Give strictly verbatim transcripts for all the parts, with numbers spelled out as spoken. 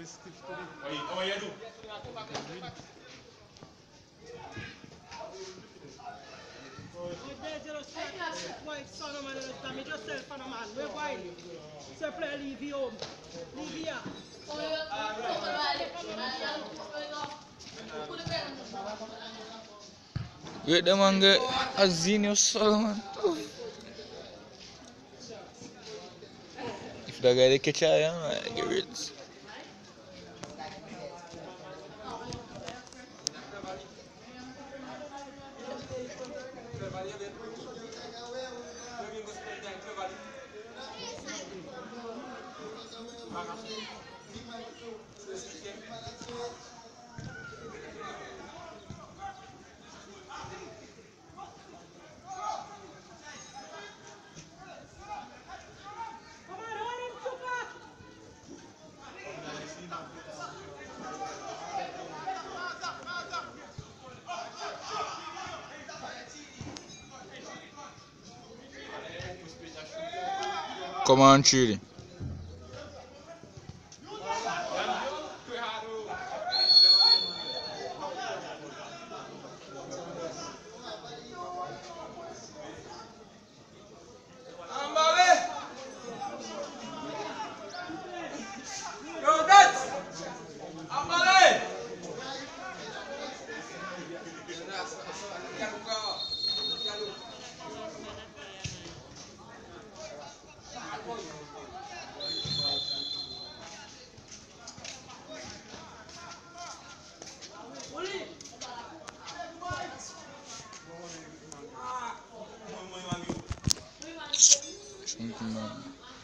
Oh, yeah, do. Wait, the man get a Zinio Solomon. If that guy they catch I am, get rid. Come on, Chidi. Something man.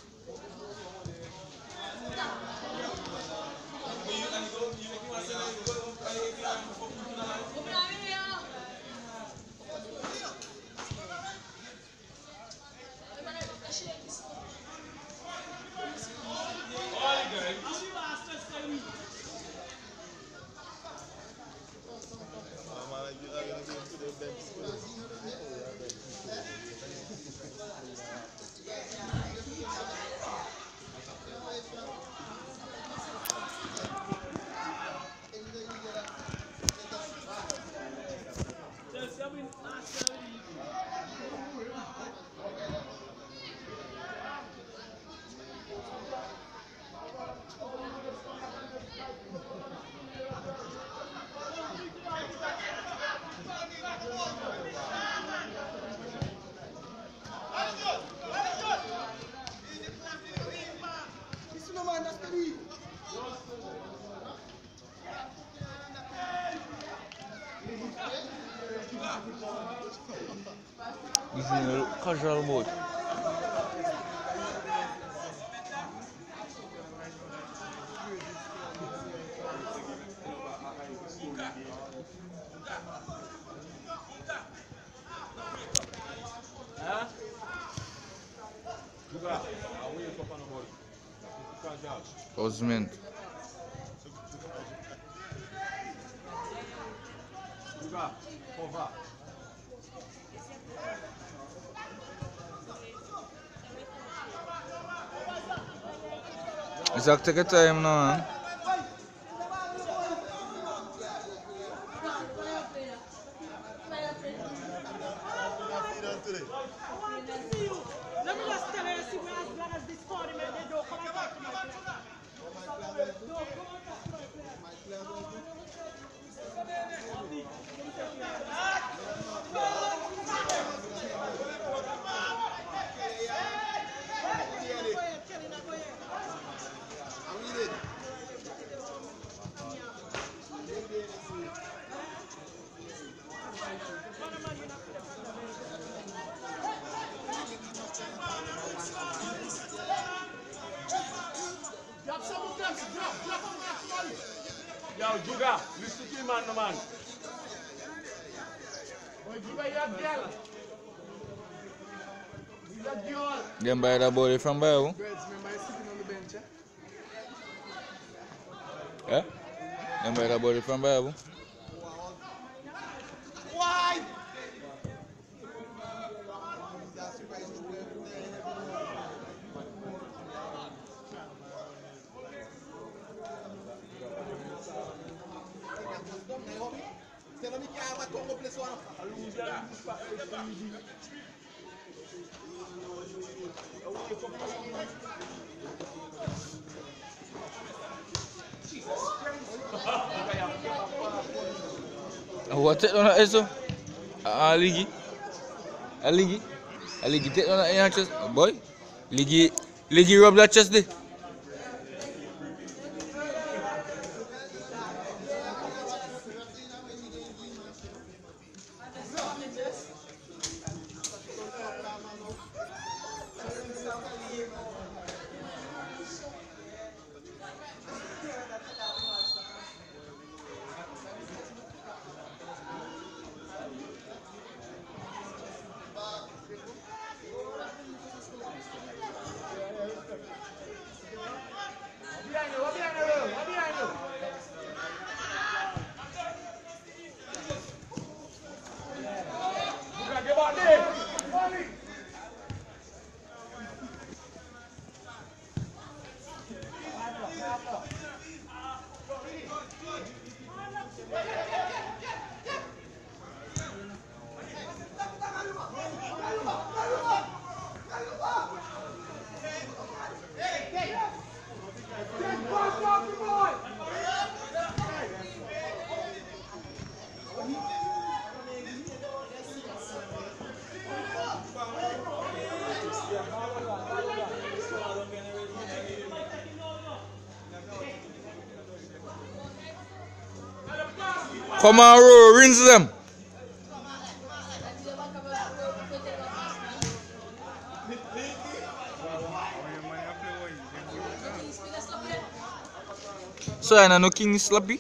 This is a casual boat. Osment. Isaac, take your time now, man. Yo, Juga, listen to him, man, no man. Oh, Juga, you girl. You girl. Them buy that body from Bio. Yeah? Them buy that body from Bio. Why? What take on that eso? Ah, ligi. Ah, ligi. Ah, ligi take on that in your chest, boy. Ligi, ligi rub that chest there. Come on, roll, rinse them. So, I know King Slappy.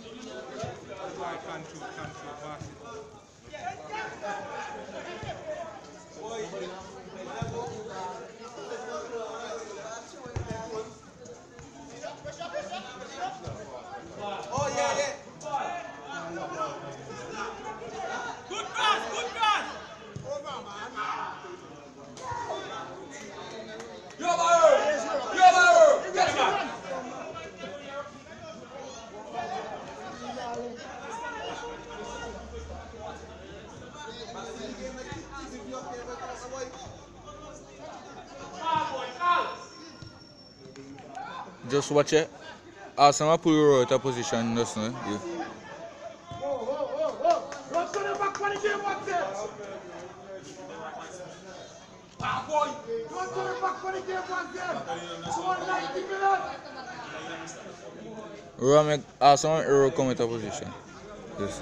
Just watch it. Awesome, pull you out of position. Just now. Yeah. Ro make awesome hero come out of position. Yes.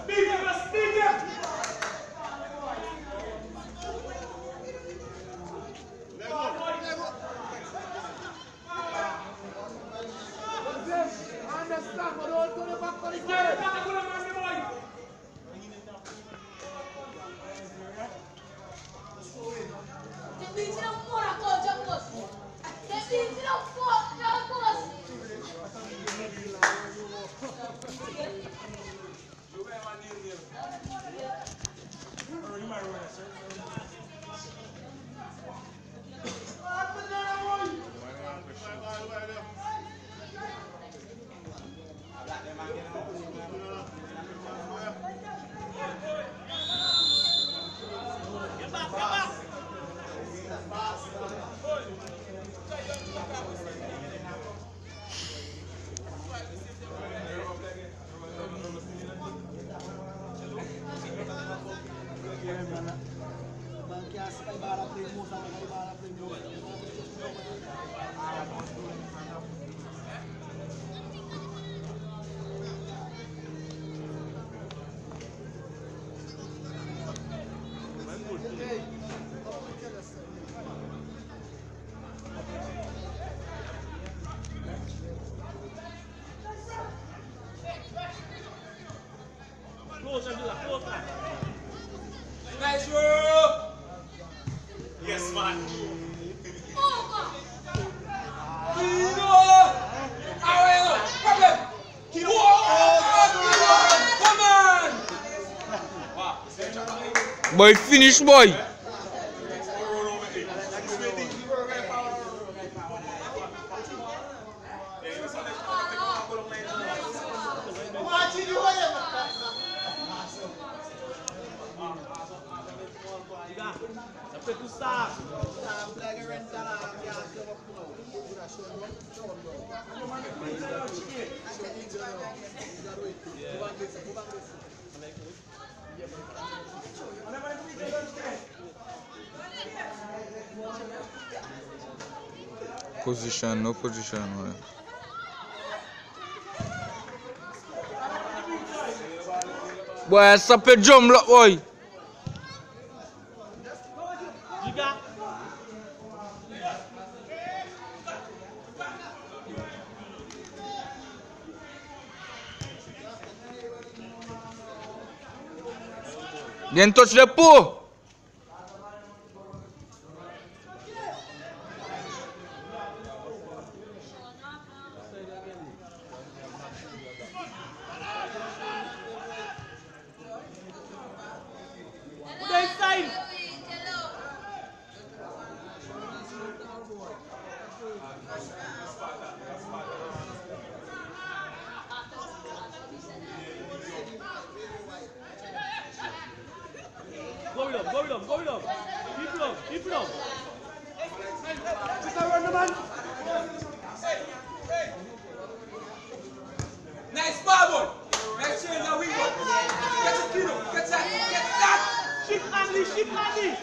Nice roll. Yes, man. Boy, finish, boy. Position, no position, man. Boy, stop your jump, look, boy. Then touch the pole. Go with him, go with him, go with him. Keep it up, keep it up. Just run the man. Nice ball, boy. Nice change and wing, boy. Get your feet up. Get that. Get that. Shift Andy, shift Andy.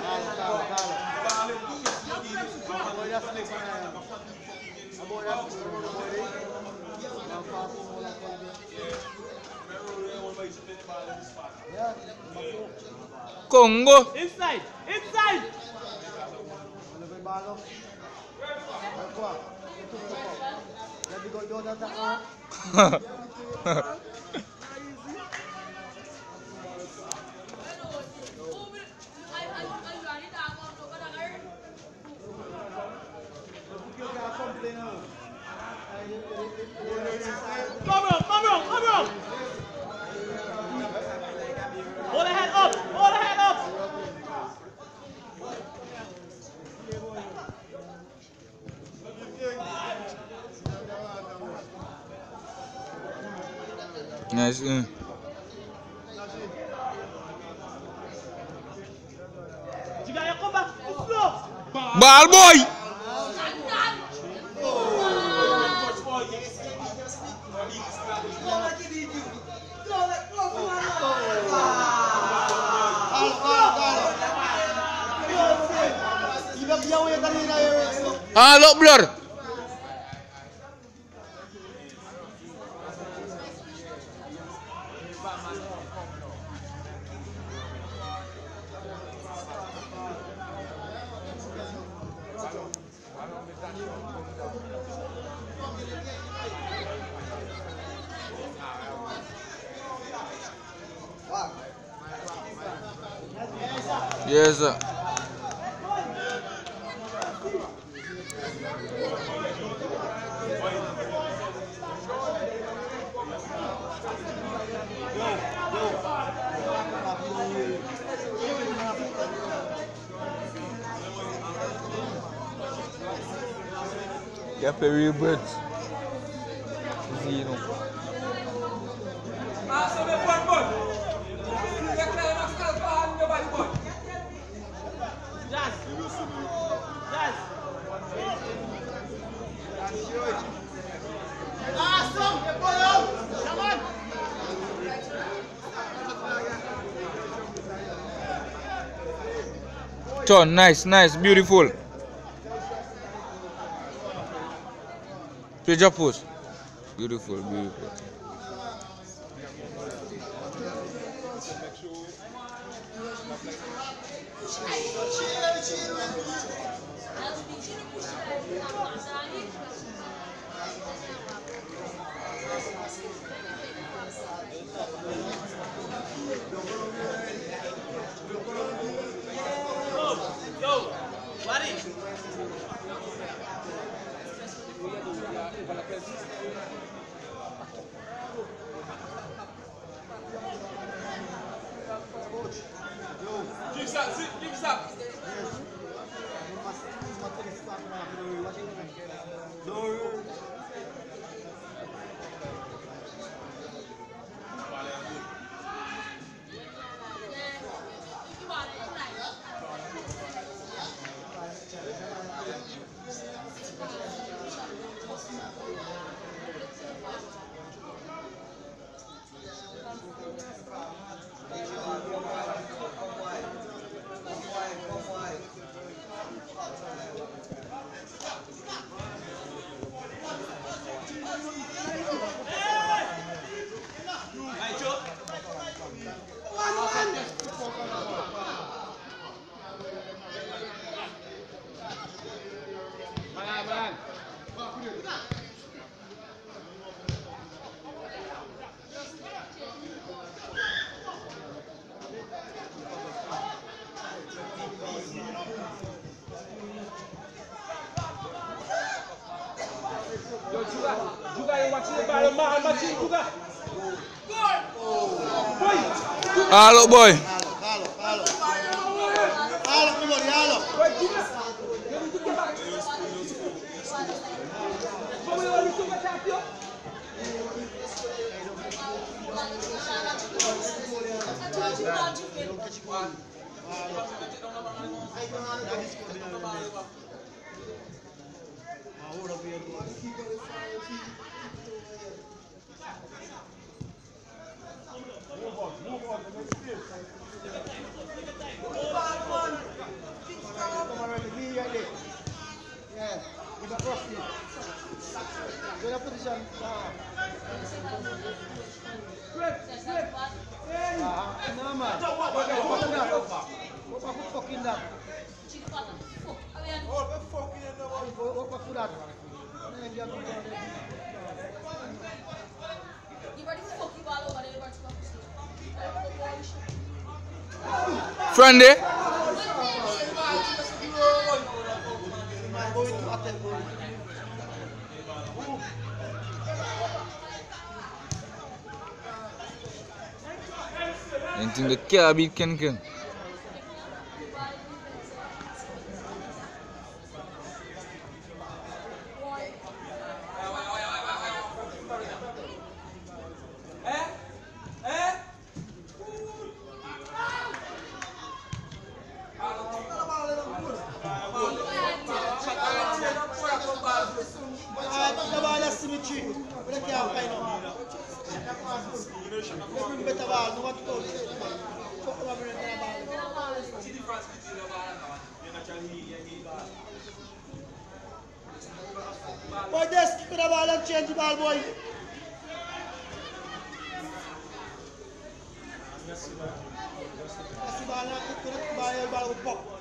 Congo. Inside, inside. Come on, come on, come on. Hold the head up, hold the head up. Nice. Uh. You got your comeback. Slow. Ball, boy. Ah, look, blur. Yes, sir. Yeah, Perry birds. Zero. Ah, so the one ball. Get clear enough to the ball and nobody ball. Jazz. Jazz. Awesome. Get ball out. Come on. Turn, nice, nice, beautiful. Play your post. Beautiful, beautiful. Yo, Wadi. Give stop, sit, give stop. Halo boy. Halo, halo. Halo, kembali, halo. Friendly. Anything the care beat can can. Boy, this keep the ball and change the ball, boy. That's the ball, not the ball, the ball will pop.